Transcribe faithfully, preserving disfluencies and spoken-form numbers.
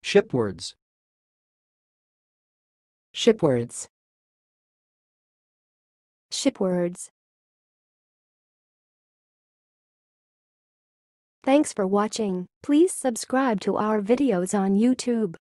Shipwards. Shipwards. Shipwards. Thanks for watching. Please subscribe to our videos on YouTube.